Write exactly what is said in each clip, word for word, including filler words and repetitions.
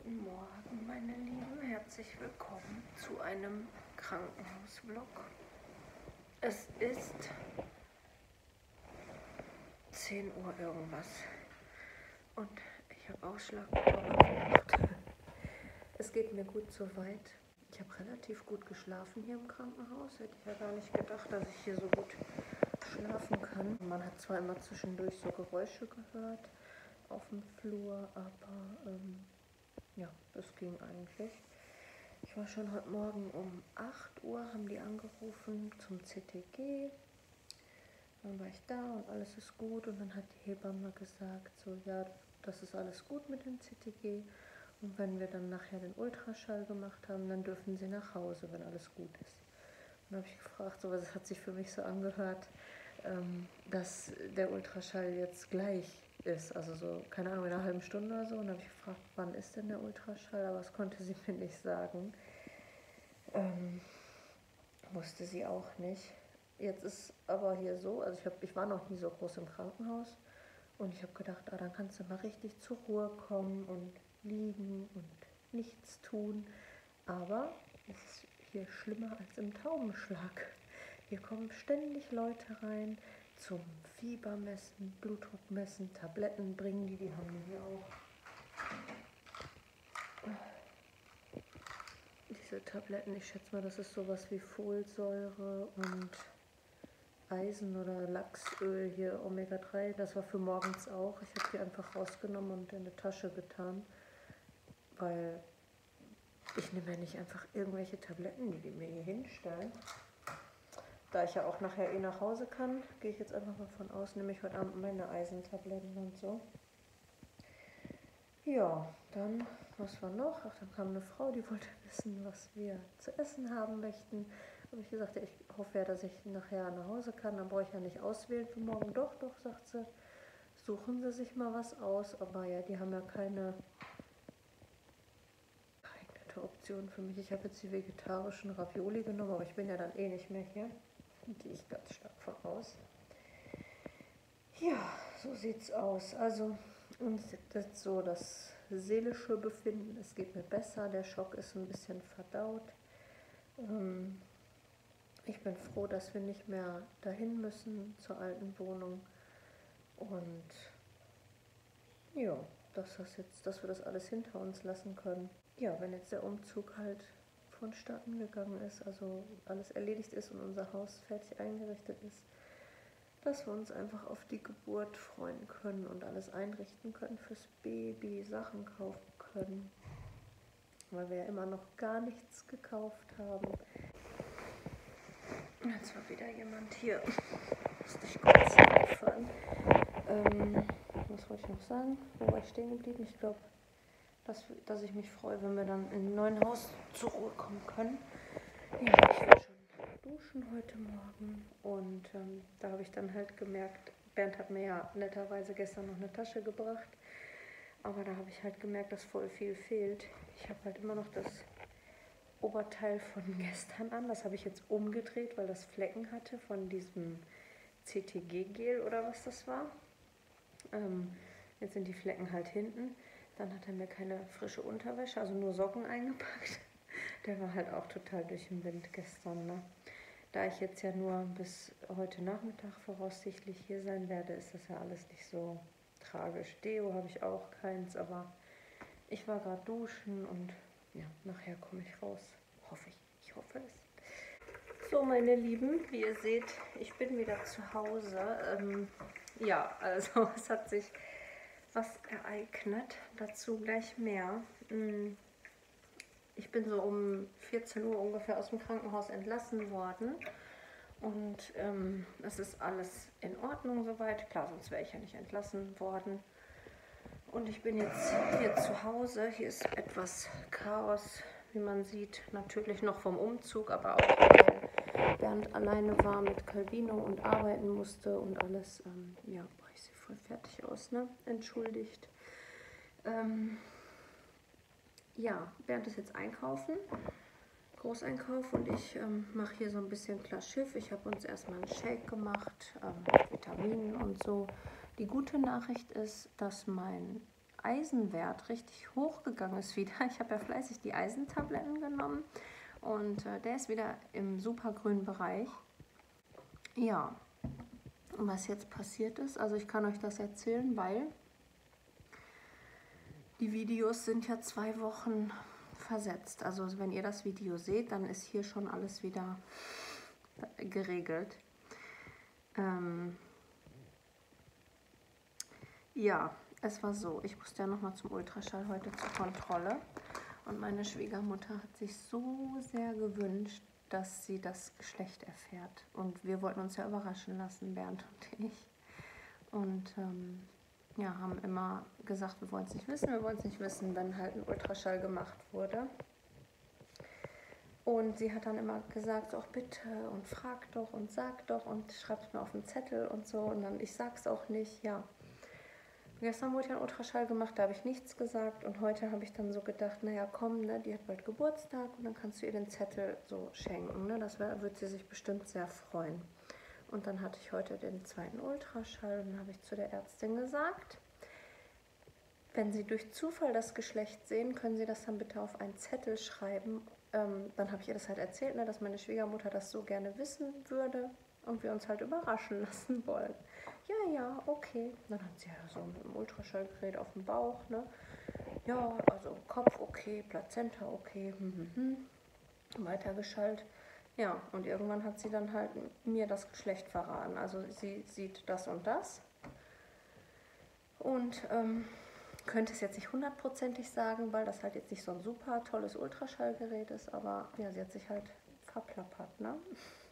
Guten Morgen, meine Lieben. Herzlich willkommen zu einem Krankenhausvlog. Es ist zehn Uhr irgendwas und ich habe Ausschlag bekommen. Es geht mir gut soweit. Ich habe relativ gut geschlafen hier im Krankenhaus. Hätte ich ja gar nicht gedacht, dass ich hier so gut schlafen kann. Man hat zwar immer zwischendurch so Geräusche gehört auf dem Flur, aber ähm, ja, das ging eigentlich. Ich war schon heute Morgen um acht Uhr, haben die angerufen zum C T G. Dann war ich da und alles ist gut. Und dann hat die Hebamme gesagt, so ja, das ist alles gut mit dem C T G. Und wenn wir dann nachher den Ultraschall gemacht haben, dann dürfen sie nach Hause, wenn alles gut ist. Dann habe ich gefragt, so was hat sich für mich so angehört, ähm, dass der Ultraschall jetzt gleich ist, also so, keine Ahnung, in einer halben Stunde oder so. Und dann habe ich gefragt, wann ist denn der Ultraschall, aber das konnte sie mir nicht sagen. Ähm, wusste sie auch nicht. Jetzt ist aber hier so, also ich, hab, ich war noch nie so groß im Krankenhaus und ich habe gedacht, ah, dann kannst du mal richtig zur Ruhe kommen und liegen und nichts tun. Aber es ist hier schlimmer als im Taubenschlag. Hier kommen ständig Leute rein zum Fiebermessen, Blutdruckmessen, Tabletten bringen die, die haben die hier auch. Diese Tabletten, ich schätze mal, das ist sowas wie Folsäure und Eisen oder Lachsöl hier, Omega drei. Das war für morgens auch. Ich habe die einfach rausgenommen und in eine Tasche getan, weil ich nehme ja nicht einfach irgendwelche Tabletten, die die mir hier hinstellen. Da ich ja auch nachher eh nach Hause kann, gehe ich jetzt einfach mal von aus, nehme ich heute Abend meine Eisentabletten und so. Ja, dann, was war noch? Ach, dann kam eine Frau, die wollte wissen, was wir zu essen haben möchten. Habe ich gesagt, ja, ich hoffe ja, dass ich nachher nach Hause kann, dann brauche ich ja nicht auswählen für morgen. Doch, doch, sagt sie, suchen Sie sich mal was aus. Aber ja, die haben ja keine geeignete Option für mich. Ich habe jetzt die vegetarischen Ravioli genommen, aber ich bin ja dann eh nicht mehr hier. Gehe ich ganz stark von aus. Ja, so sieht's aus. Also, und das ist so das seelische Befinden. Es geht mir besser. Der Schock ist ein bisschen verdaut. Ähm, ich bin froh, dass wir nicht mehr dahin müssen zur alten Wohnung. Und ja, dass, das jetzt, dass wir das alles hinter uns lassen können. Ja, wenn jetzt der Umzug halt vonstatten gegangen ist, also alles erledigt ist und unser Haus fertig eingerichtet ist, dass wir uns einfach auf die Geburt freuen können und alles einrichten können fürs Baby, Sachen kaufen können, weil wir ja immer noch gar nichts gekauft haben. Jetzt war wieder jemand hier. Musste ich kurz auffahren. Ähm, was wollte ich noch sagen? Wo war ich stehen geblieben? Ich glaube, dass, dass ich mich freue, wenn wir dann in ein neues Haus zur Ruhe kommen können. Ja, ich war schon duschen heute Morgen und ähm, da habe ich dann halt gemerkt, Bernd hat mir ja netterweise gestern noch eine Tasche gebracht, aber da habe ich halt gemerkt, dass voll viel fehlt. Ich habe halt immer noch das Oberteil von gestern an, das habe ich jetzt umgedreht, weil das Flecken hatte von diesem C T G-Gel oder was das war. Ähm, jetzt sind die Flecken halt hinten. Dann hat er mir keine frische Unterwäsche, also nur Socken eingepackt. Der war halt auch total durch den Wind gestern, ne? Da ich jetzt ja nur bis heute Nachmittag voraussichtlich hier sein werde, ist das ja alles nicht so tragisch. Deo habe ich auch keins, aber ich war gerade duschen und ja, nachher komme ich raus. Hoffe ich. Ich hoffe es. So, meine Lieben, wie ihr seht, ich bin wieder zu Hause. Ähm, ja, also es hat sich was ereignet. Dazu gleich mehr. Ich bin so um vierzehn Uhr ungefähr aus dem Krankenhaus entlassen worden. Und ähm, es ist alles in Ordnung soweit. Klar, sonst wäre ich ja nicht entlassen worden. Und ich bin jetzt hier zu Hause. Hier ist etwas Chaos, wie man sieht. Natürlich noch vom Umzug, aber auch weil Bernd alleine war mit Calvino und arbeiten musste und alles. Ähm, ja, boah, ich sehe voll fertig aus, ne? Entschuldigt. Ähm, ja, Bernd ist jetzt einkaufen. Großeinkauf und ich ähm, mache hier so ein bisschen klar Schiff. Ich habe uns erstmal einen Shake gemacht, ähm, Vitaminen und so. Die gute Nachricht ist, dass mein Eisenwert richtig hochgegangen ist wieder. Ich habe ja fleißig die Eisentabletten genommen und äh, der ist wieder im supergrünen Bereich. Ja, und was jetzt passiert ist, also ich kann euch das erzählen, weil die Videos sind ja zwei Wochen versetzt. Also wenn ihr das Video seht, dann ist hier schon alles wieder geregelt. Ähm ja, es war so, ich musste ja nochmal zum Ultraschall heute zur Kontrolle und meine Schwiegermutter hat sich so sehr gewünscht, dass sie das Geschlecht erfährt. Und wir wollten uns ja überraschen lassen, Bernd und ich. Und ähm, ja, haben immer gesagt, wir wollen es nicht wissen, wir wollen es nicht wissen, wenn halt ein Ultraschall gemacht wurde. Und sie hat dann immer gesagt, auch bitte und frag doch und sag doch und schreib's mir auf den Zettel und so. Und dann, ich sag's auch nicht, ja. Gestern wurde ja ein Ultraschall gemacht, da habe ich nichts gesagt. Und heute habe ich dann so gedacht, naja komm, ne, die hat bald Geburtstag und dann kannst du ihr den Zettel so schenken. Ne? Das wird sie sich bestimmt sehr freuen. Und dann hatte ich heute den zweiten Ultraschall und dann habe ich zu der Ärztin gesagt, wenn Sie durch Zufall das Geschlecht sehen, können Sie das dann bitte auf einen Zettel schreiben. Ähm, dann habe ich ihr das halt erzählt, ne, dass meine Schwiegermutter das so gerne wissen würde und wir uns halt überraschen lassen wollen. Ja, ja, okay. Dann hat sie ja so mit dem Ultraschallgerät auf dem Bauch, ne? Ja, also Kopf okay, Plazenta okay, hm, hm, hm. Weitergeschaltet. Ja, und irgendwann hat sie dann halt mir das Geschlecht verraten. Also sie sieht das und das. Und ähm, könnte es jetzt nicht hundertprozentig sagen, weil das halt jetzt nicht so ein super tolles Ultraschallgerät ist, aber ja, sie hat sich halt verplappert, ne?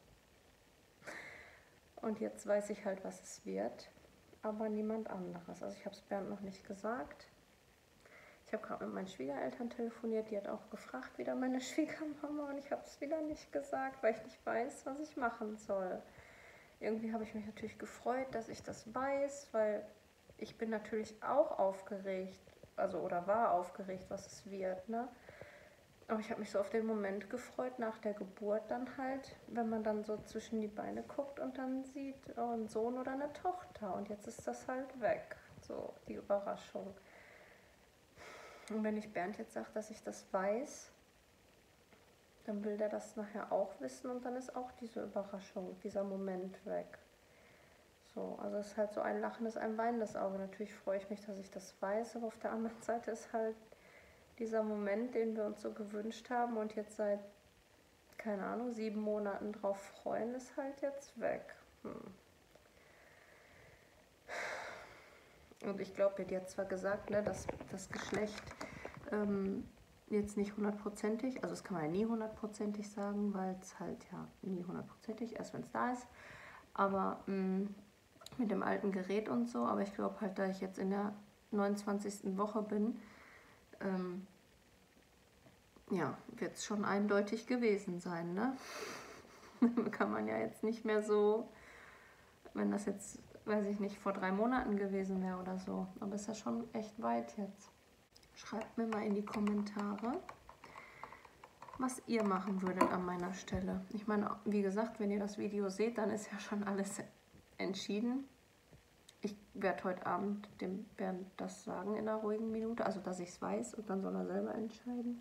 Und jetzt weiß ich halt, was es wird, aber niemand anderes. Also ich habe es Bernd noch nicht gesagt. Ich habe gerade mit meinen Schwiegereltern telefoniert, die hat auch gefragt, wieder meine Schwiegermama, und ich habe es wieder nicht gesagt, weil ich nicht weiß, was ich machen soll. Irgendwie habe ich mich natürlich gefreut, dass ich das weiß, weil ich bin natürlich auch aufgeregt, also oder war aufgeregt, was es wird, ne? Aber ich habe mich so auf den Moment gefreut, nach der Geburt dann halt, wenn man dann so zwischen die Beine guckt und dann sieht, oh, ein Sohn oder eine Tochter. Und jetzt ist das halt weg, so die Überraschung. Und wenn ich Bernd jetzt sage, dass ich das weiß, dann will der das nachher auch wissen und dann ist auch diese Überraschung, dieser Moment weg. So, also es ist halt so ein lachendes, ein weinendes Auge. Natürlich freue ich mich, dass ich das weiß, aber auf der anderen Seite ist halt dieser Moment, den wir uns so gewünscht haben und jetzt seit, keine Ahnung, sieben Monaten drauf freuen, ist halt jetzt weg. Hm. Und ich glaube, die hat zwar gesagt, ne, dass das Geschlecht ähm, jetzt nicht hundertprozentig, also das kann man ja nie hundertprozentig sagen, weil es halt ja nie hundertprozentig ist, wenn es da ist, aber mh, mit dem alten Gerät und so, aber ich glaube halt, da ich jetzt in der neunundzwanzigsten Woche bin, ähm, ja, wird es schon eindeutig gewesen sein, ne? Kann man ja jetzt nicht mehr so, wenn das jetzt, weiß ich nicht, vor drei Monaten gewesen wäre oder so, aber ist ja schon echt weit jetzt. Schreibt mir mal in die Kommentare, was ihr machen würdet an meiner Stelle. Ich meine, wie gesagt, wenn ihr das Video seht, dann ist ja schon alles entschieden. Ich werde heute Abend dem Bernd das sagen in einer ruhigen Minute, also dass ich es weiß und dann soll er selber entscheiden.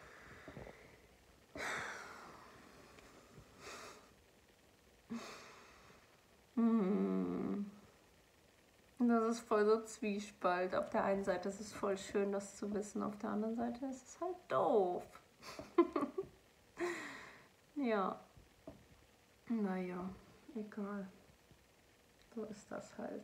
Hm. Das ist voll so Zwiespalt. Auf der einen Seite ist es voll schön, das zu wissen, auf der anderen Seite ist es halt doof. Ja. Naja, egal. So ist das halt.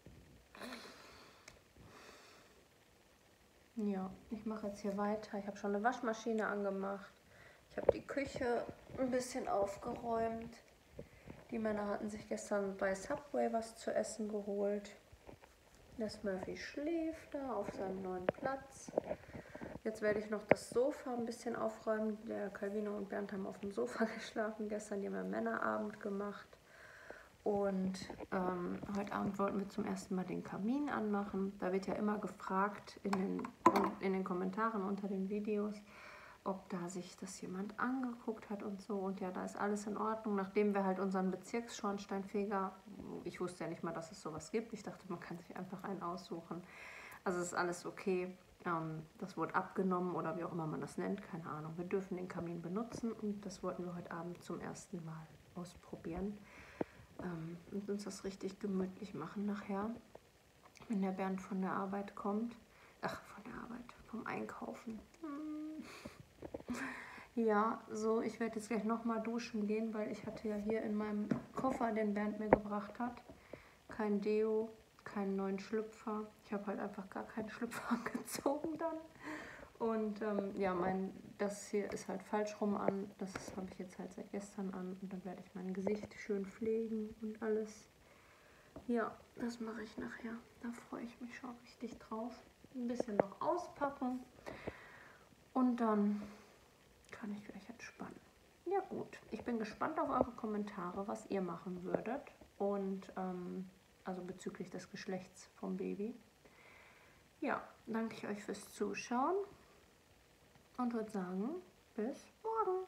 Ja, ich mache jetzt hier weiter. Ich habe schon eine Waschmaschine angemacht. Ich habe die Küche ein bisschen aufgeräumt. Die Männer hatten sich gestern bei Subway was zu essen geholt. Der Smurfy schläft da auf seinem neuen Platz. Jetzt werde ich noch das Sofa ein bisschen aufräumen. Der Calvino und Bernd haben auf dem Sofa geschlafen gestern. Die haben einen Männerabend gemacht. Und ähm, heute Abend wollten wir zum ersten Mal den Kamin anmachen. Da wird ja immer gefragt in den, in den Kommentaren unter den Videos, ob da sich das jemand angeguckt hat und so. Und ja, da ist alles in Ordnung. Nachdem wir halt unseren Bezirksschornsteinfeger, ich wusste ja nicht mal, dass es sowas gibt. Ich dachte, man kann sich einfach einen aussuchen. Also ist alles okay. Ähm, das wurde abgenommen oder wie auch immer man das nennt, keine Ahnung. Wir dürfen den Kamin benutzen und das wollten wir heute Abend zum ersten Mal ausprobieren. Ähm, und uns das richtig gemütlich machen nachher, wenn der Bernd von der Arbeit kommt. Ach, von der Arbeit, vom Einkaufen. Hm. Ja, so, ich werde jetzt gleich nochmal duschen gehen, weil ich hatte ja hier in meinem Koffer, den Bernd mir gebracht hat, kein Deo, keinen neuen Schlüpfer. Ich habe halt einfach gar keinen Schlüpfer angezogen dann. Und ähm, ja, mein, das hier ist halt falsch rum an. Das habe ich jetzt halt seit gestern an. Und dann werde ich mein Gesicht schön pflegen und alles. Ja, das mache ich nachher. Da freue ich mich schon richtig drauf. Ein bisschen noch auspacken. Und dann kann ich gleich entspannen. Ja gut, ich bin gespannt auf eure Kommentare, was ihr machen würdet. Und ähm, also bezüglich des Geschlechts vom Baby. Ja, danke ich euch fürs Zuschauen und würde sagen, bis morgen.